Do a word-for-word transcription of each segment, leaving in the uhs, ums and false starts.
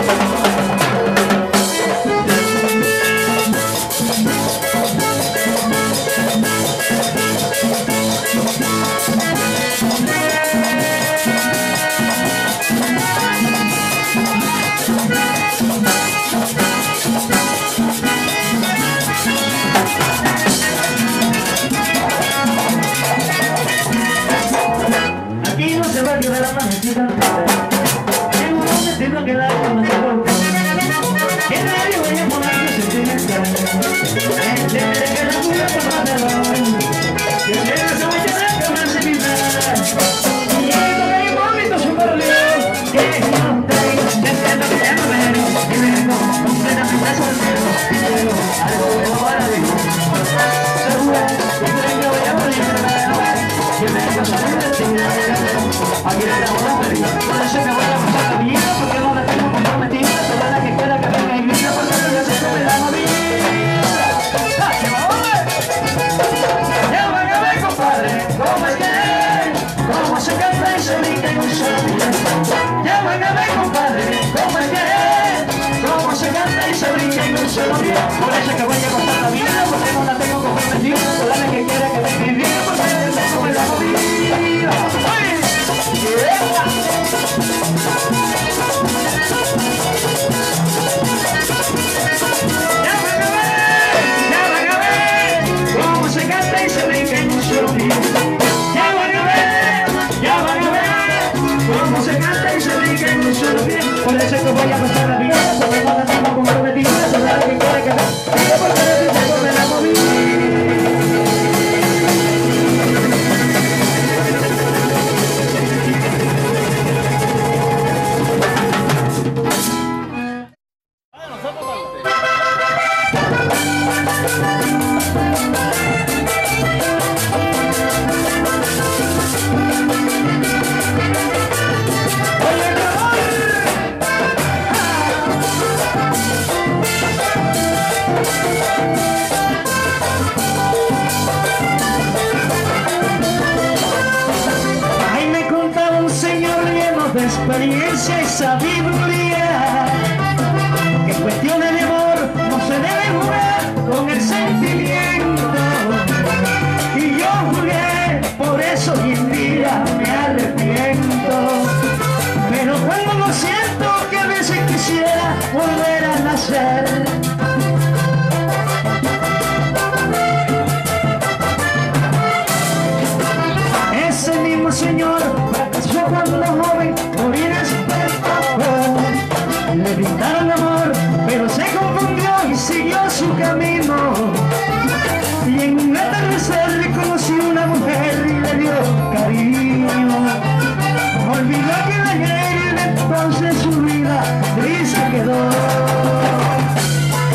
Experiencia y sabiduría, que en cuestiones de amor no se debe jugar con el sentimiento. Y yo jugué, por eso hoy en día me arrepiento. Pero cuando lo siento, que a veces quisiera volver a nacer. Ese mismo señor fracasó cuando joven, por irrespeto. Le brindaron amor, pero se confundió y siguió su camino. Y en un atardecer reconoció una mujer y le dio cariño. Olvidó que la ayer y entonces su vida triste quedó.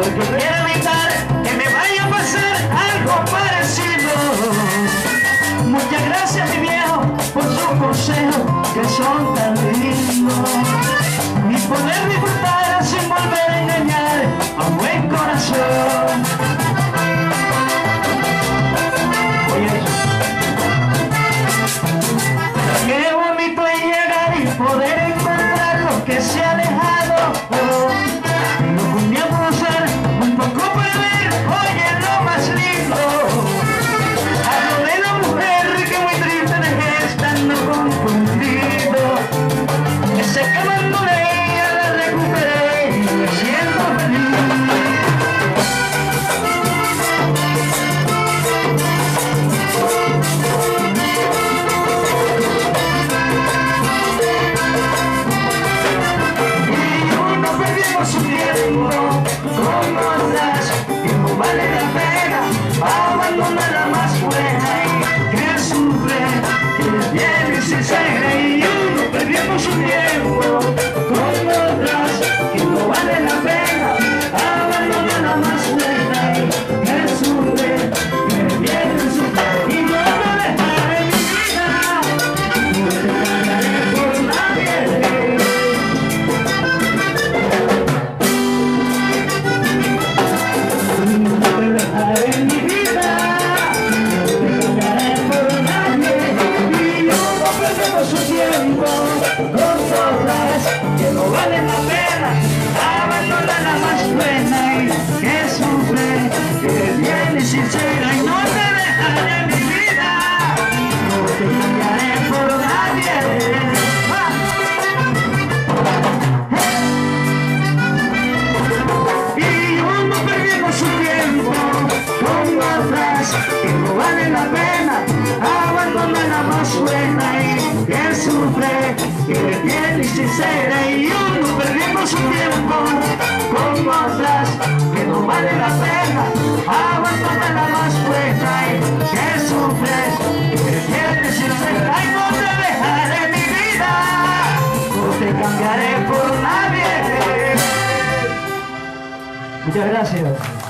porque quiero evitar que me vaya a pasar algo parecido. Muchas gracias, mi viejo, por sus consejos que son tan lindos, y poder disfrutar sin volver a engañar a un buen corazón. Oye, qué bonito es llegar y poder encontrar lo que se ha dejado. Lo podríamos hacer un poco para ver, oye, lo más lindo. Hablo de la mujer que muy triste dejé estando confundido. Ese que abandoné ya la recuperé y me siento feliz. Su tiempo con otras que no vale la pena abandonar la más buena y que sufre, que viene y se cega, y uno perdiendo su tiempo con otras que no vale la pena abandonar la más buena y que sufre, que viene y se cega, y no me dejaré en mi vida, no te cambiaré por nadie. En mi vida, no te cambiaré por nadie, y yo no perdemos su tiempo con cosas que no valen la pena abandonar la más buena y que sufre, que viene sincera, y no te dejaré en mi vida, no te cambiaré por nadie. Y yo no perdemos su tiempo con otras que no vale la pena abandonar la más buena y que sufre, que viene y sincera, y uno perdiendo su tiempo con otras que no vale la pena abandonar la más buena y que sufre, que viene y sincera, y no te dejaré en mi vida, no te cambiaré por nadie. Muchas gracias.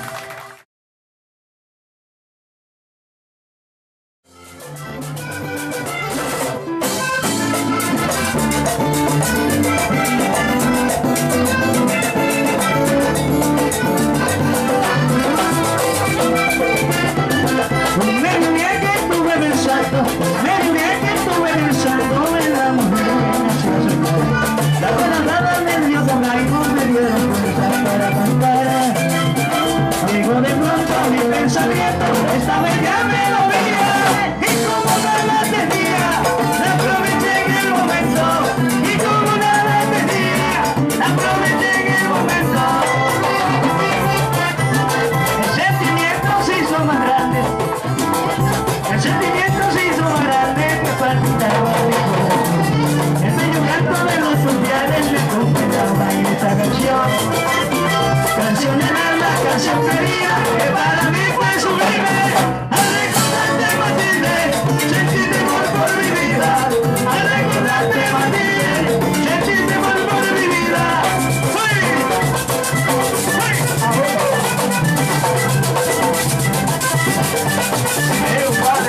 Esta bella melodía, y como nada tenía, la aproveché en el momento, y como nada tenía, la aproveché en el momento. El sentimiento se hizo más grande, el sentimiento se hizo más grande que palpitaba mi corazón. El bello canto de los mundiales me acompañaba en esta canción, canción en alma, canción querida, que para mí fue sublime. Al recordarte Matilde, sentí temor por mi vida. Al recordarte Matilde, sentí temor por mi vida. ¡Uy! ¡Uy! ¡Eh, padre!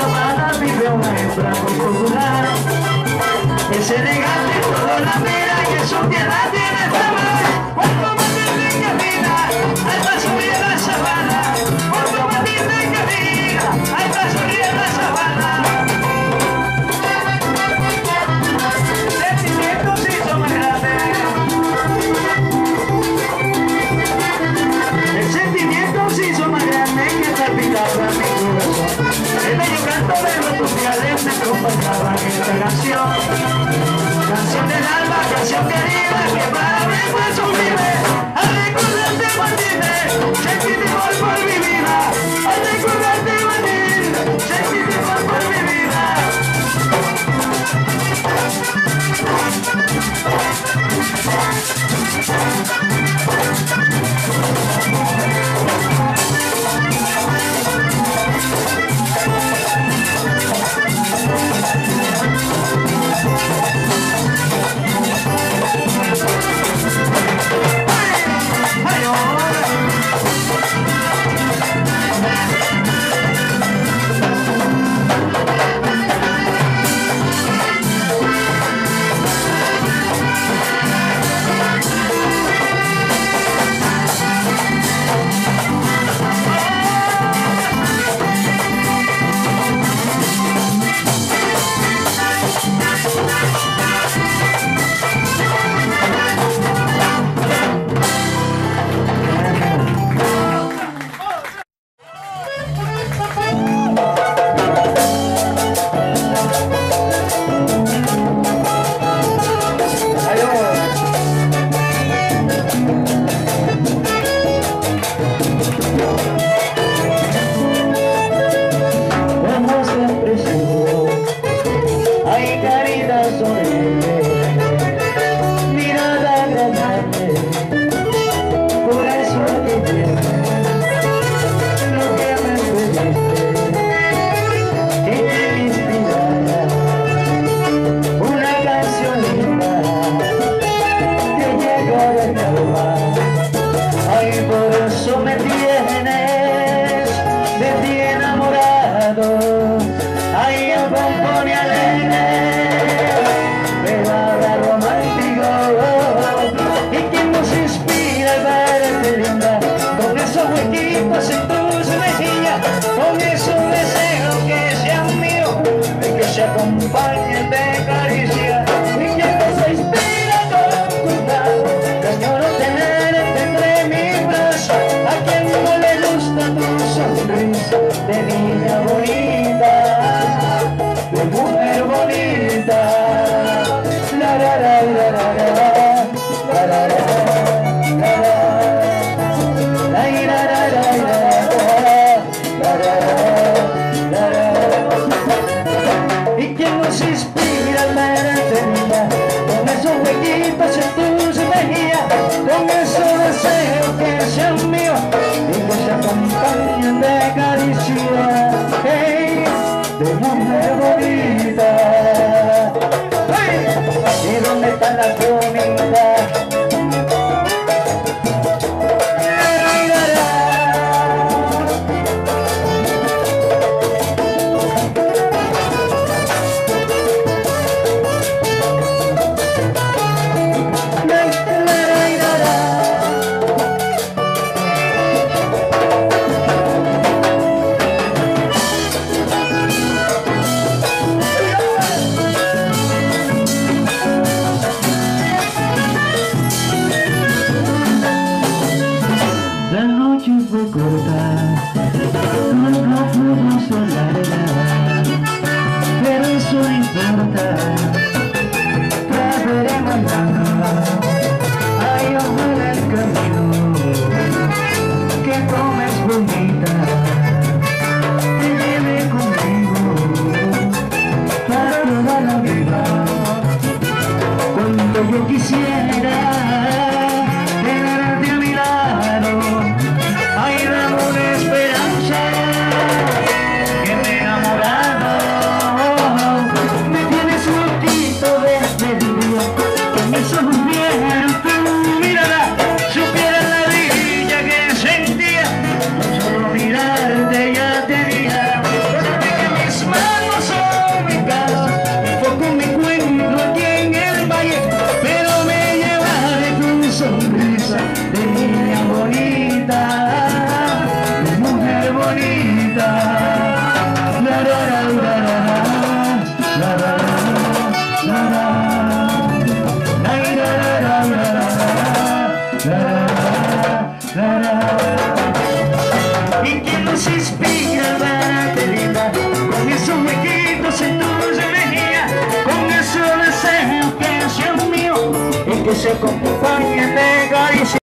Ese elegante todo la mira. que su tierra tiene fama. Cuando Matilde camina, al paso de la sabana. Cuando Matilde camina, al paso de la sabana. Sentimientos hizo más grande. El sentimiento se hizo más grande que palpitaba mi corazón. El bello canto de los tupiales me acompañaba en esta canción. Canción del alma, canción querida, que para mí fue sublime. Al recordarte Matilde, sentí temor por mi vida. Al recordarte Matilde, sentí temor por mi vida. Pero me se acompañen de caricia.